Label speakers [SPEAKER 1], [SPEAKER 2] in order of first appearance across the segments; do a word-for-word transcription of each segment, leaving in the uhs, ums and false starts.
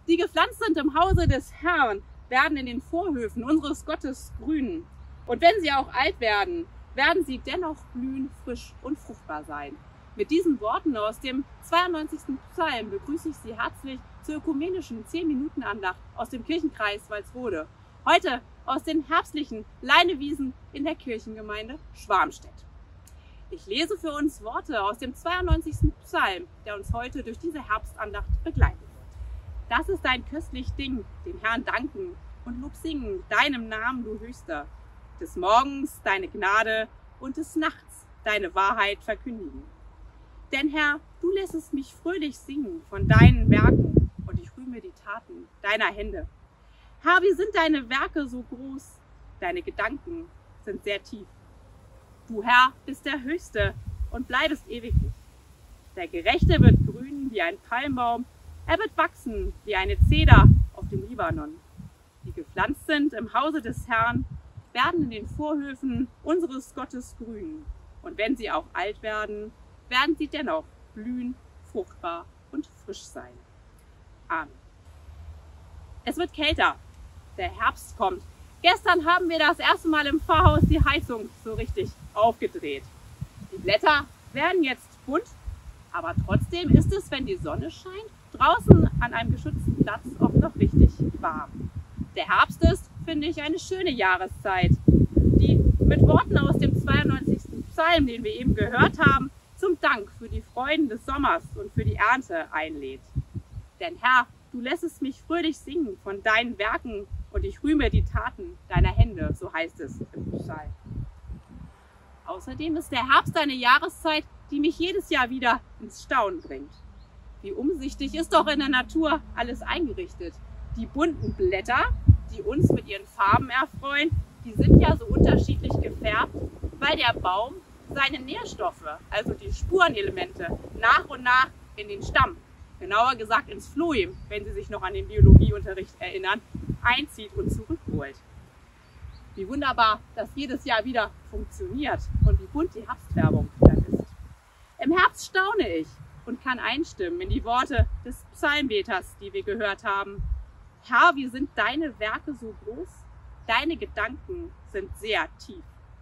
[SPEAKER 1] die gepflanzt sind im Hause des Herrn, werden in den Vorhöfen unseres Gottes grünen. Und wenn sie auch alt werden, werden sie dennoch blühen, frisch und fruchtbar sein. Mit diesen Worten aus dem zweiundneunzigsten Psalm begrüße ich Sie herzlich zur ökumenischen zehn Minuten Andacht aus dem Kirchenkreis Walsrode. Heute aus den herbstlichen Leinewiesen in der Kirchengemeinde Schwarmstedt. Ich lese für uns Worte aus dem zweiundneunzigsten Psalm, der uns heute durch diese Herbstandacht begleitet. Das ist ein köstlich Ding, dem Herrn danken und Lob singen, deinem Namen, du Höchster. Des Morgens deine Gnade und des Nachts deine Wahrheit verkündigen. Denn Herr, du lässest mich fröhlich singen von deinen Werken und ich rühme die Taten deiner Hände. Herr, wie sind deine Werke so groß, deine Gedanken sind sehr tief. Du Herr bist der Höchste und bleibest ewiglich. Der Gerechte wird grünen wie ein Palmbaum, er wird wachsen wie eine Zeder auf dem Libanon. Die gepflanzt sind im Hause des Herrn, werden in den Vorhöfen unseres Gottes grünen. Und wenn sie auch alt werden, werden sie dennoch blühen, fruchtbar und frisch sein. Amen. Es wird kälter. Der Herbst kommt. Gestern haben wir das erste Mal im Pfarrhaus die Heizung so richtig aufgedreht. Die Blätter werden jetzt bunt, aber trotzdem ist es, wenn die Sonne scheint, draußen an einem geschützten Platz auch noch richtig warm. Der Herbst ist, finde ich, eine schöne Jahreszeit, die mit Worten aus dem zweiundneunzigsten Psalm, den wir eben gehört haben, zum Dank für die Freuden des Sommers und für die Ernte einlädt. Denn Herr, du lässest mich fröhlich singen von deinen Werken und ich rühme die Taten deiner Hände, so heißt es im Psalm. Außerdem ist der Herbst eine Jahreszeit, die mich jedes Jahr wieder ins Staunen bringt. Wie umsichtig ist doch in der Natur alles eingerichtet. Die bunten Blätter, die uns mit ihren Farben erfreuen, die sind ja so unterschiedlich gefärbt, weil der Baum seine Nährstoffe, also die Spurenelemente, nach und nach in den Stamm, genauer gesagt ins Phloem, wenn Sie sich noch an den Biologieunterricht erinnern, einzieht und zurückholt. Wie wunderbar das jedes Jahr wieder funktioniert und wie bunt die Herbstfärbung dann ist. Im Herbst staune ich und kann einstimmen in die Worte des Psalmbeters, die wir gehört haben. Herr, wie sind deine Werke so groß? Deine Gedanken sind sehr tief.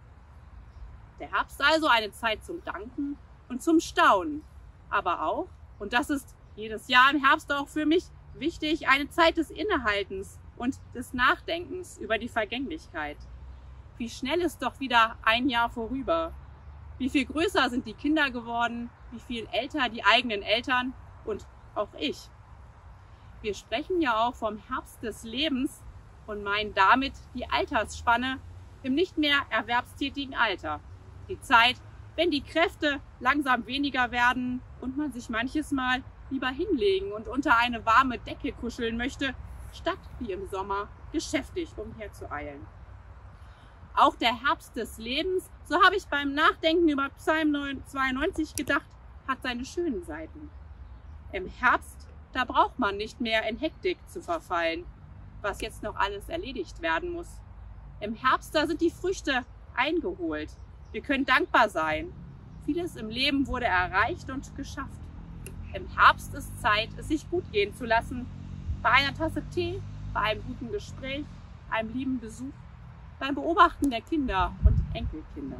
[SPEAKER 1] Der Herbst also eine Zeit zum Danken und zum Staunen, aber auch, und das ist jedes Jahr im Herbst auch für mich wichtig, eine Zeit des Innehaltens und des Nachdenkens über die Vergänglichkeit. Wie schnell ist doch wieder ein Jahr vorüber. Wie viel größer sind die Kinder geworden, wie viel älter die eigenen Eltern und auch ich. Wir sprechen ja auch vom Herbst des Lebens und meinen damit die Altersspanne im nicht mehr erwerbstätigen Alter. Die Zeit, wenn die Kräfte langsam weniger werden und man sich manches Mal lieber hinlegen und unter eine warme Decke kuscheln möchte, statt wie im Sommer geschäftig umherzueilen. Auch der Herbst des Lebens, so habe ich beim Nachdenken über Psalm zweiundneunzig gedacht, hat seine schönen Seiten. Im Herbst, da braucht man nicht mehr in Hektik zu verfallen, was jetzt noch alles erledigt werden muss. Im Herbst, da sind die Früchte eingeholt. Wir können dankbar sein. Vieles im Leben wurde erreicht und geschafft. Im Herbst ist Zeit, es sich gut gehen zu lassen. Bei einer Tasse Tee, bei einem guten Gespräch, einem lieben Besuch, beim Beobachten der Kinder und Enkelkinder.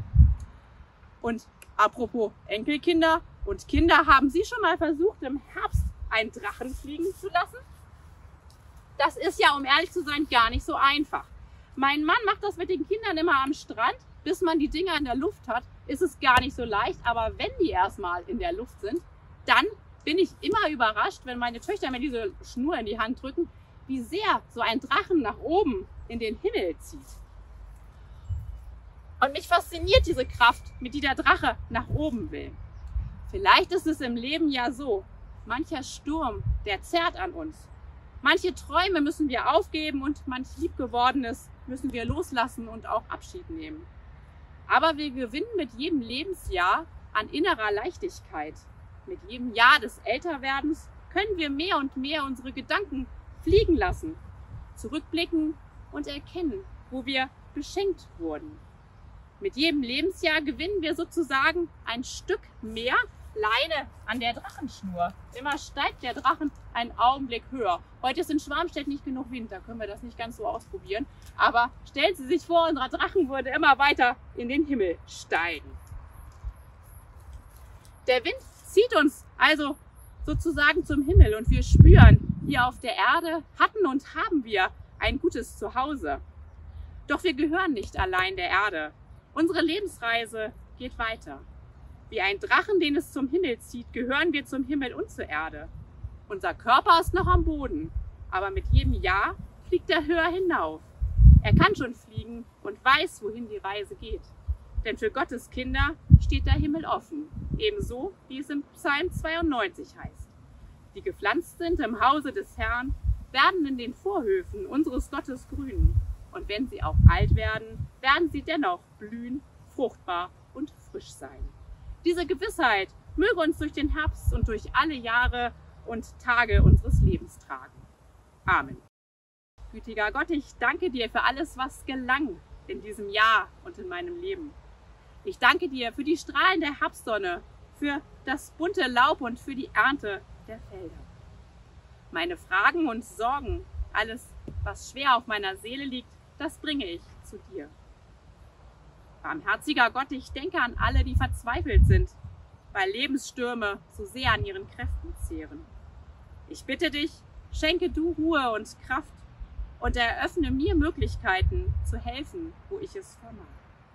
[SPEAKER 1] Und apropos Enkelkinder und Kinder, haben Sie schon mal versucht, im Herbst einen Drachen fliegen zu lassen? Das ist ja, um ehrlich zu sein, gar nicht so einfach. Mein Mann macht das mit den Kindern immer am Strand. Bis man die Dinger in der Luft hat, ist es gar nicht so leicht. Aber wenn die erstmal in der Luft sind, dann bin ich immer überrascht, wenn meine Töchter mir diese Schnur in die Hand drücken, wie sehr so ein Drachen nach oben in den Himmel zieht. Und mich fasziniert diese Kraft, mit der der Drache nach oben will. Vielleicht ist es im Leben ja so, mancher Sturm, der zerrt an uns. Manche Träume müssen wir aufgeben und manch Liebgewordenes müssen wir loslassen und auch Abschied nehmen. Aber wir gewinnen mit jedem Lebensjahr an innerer Leichtigkeit. Mit jedem Jahr des Älterwerdens können wir mehr und mehr unsere Gedanken fliegen lassen, zurückblicken und erkennen, wo wir beschenkt wurden. Mit jedem Lebensjahr gewinnen wir sozusagen ein Stück mehr Leine an der Drachenschnur. Immer steigt der Drachen einen Augenblick höher. Heute ist in Schwarmstedt nicht genug Wind, da können wir das nicht ganz so ausprobieren. Aber stellen Sie sich vor, unser Drachen würde immer weiter in den Himmel steigen. Der Wind zieht uns also sozusagen zum Himmel und wir spüren, hier auf der Erde hatten und haben wir ein gutes Zuhause. Doch wir gehören nicht allein der Erde. Unsere Lebensreise geht weiter. Wie ein Drachen, den es zum Himmel zieht, gehören wir zum Himmel und zur Erde. Unser Körper ist noch am Boden, aber mit jedem Jahr fliegt er höher hinauf. Er kann schon fliegen und weiß, wohin die Reise geht. Denn für Gottes Kinder steht der Himmel offen, ebenso wie es im Psalm zweiundneunzig heißt. Die gepflanzt sind im Hause des Herrn, werden in den Vorhöfen unseres Gottes grünen. Und wenn sie auch alt werden, werden sie dennoch blühen, fruchtbar und frisch sein. Diese Gewissheit möge uns durch den Herbst und durch alle Jahre und Tage unseres Lebens tragen. Amen. Gütiger Gott, ich danke dir für alles, was gelang in diesem Jahr und in meinem Leben. Ich danke dir für die Strahlen der Herbstsonne, für das bunte Laub und für die Ernte der Felder. Meine Fragen und Sorgen, alles, was schwer auf meiner Seele liegt, das bringe ich zu dir. Barmherziger Gott, ich denke an alle, die verzweifelt sind, weil Lebensstürme so sehr an ihren Kräften zehren. Ich bitte dich, schenke du Ruhe und Kraft und eröffne mir Möglichkeiten zu helfen, wo ich es vermag.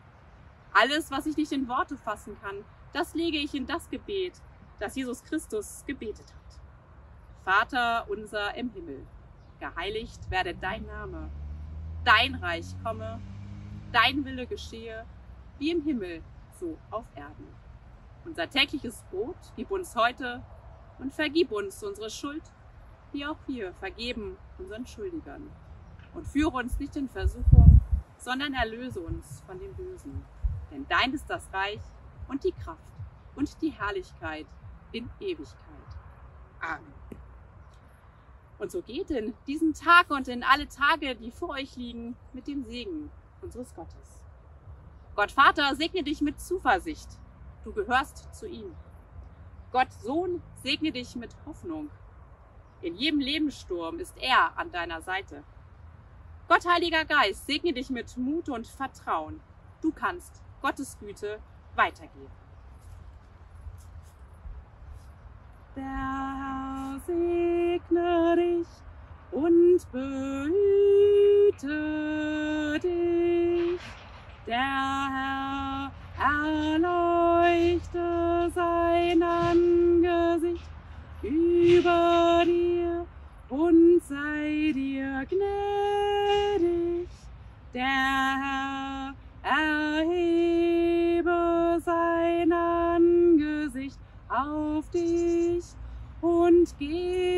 [SPEAKER 1] Alles, was ich nicht in Worte fassen kann, das lege ich in das Gebet, das Jesus Christus gebetet hat. Vater unser im Himmel, geheiligt werde dein Name, dein Reich komme, dein Wille geschehe, wie im Himmel, so auf Erden. Unser tägliches Brot gib uns heute und vergib uns unsere Schuld, wie auch wir vergeben unseren Schuldigern. Und führe uns nicht in Versuchung, sondern erlöse uns von dem Bösen. Denn dein ist das Reich und die Kraft und die Herrlichkeit in Ewigkeit. Amen. Und so geht in diesen Tag und in alle Tage, die vor euch liegen, mit dem Segen unseres Gottes. Gott Vater segne dich mit Zuversicht, du gehörst zu ihm. Gott Sohn segne dich mit Hoffnung. In jedem Lebenssturm ist er an deiner Seite. Gott Heiliger Geist segne dich mit Mut und Vertrauen. Du kannst Gottes Güte weitergeben. Der Herr segne dich und behüte dich. Der Herr erleuchte sein Angesicht über dir und sei dir gnädig. Der Herr erhebe sein Angesicht auf dich und gebe